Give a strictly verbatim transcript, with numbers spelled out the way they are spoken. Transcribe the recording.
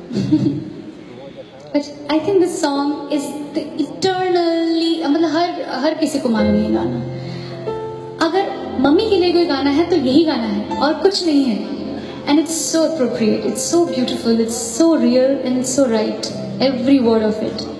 But I think this song is the eternally, मतलब हर हर किसी को मालूम ये गाना. अगर मम्मी के लिए कोई गाना है तो यही गाना है और कुछ नहीं है. And it's so appropriate, it's so beautiful, it's so real and it's so right. Every word of it.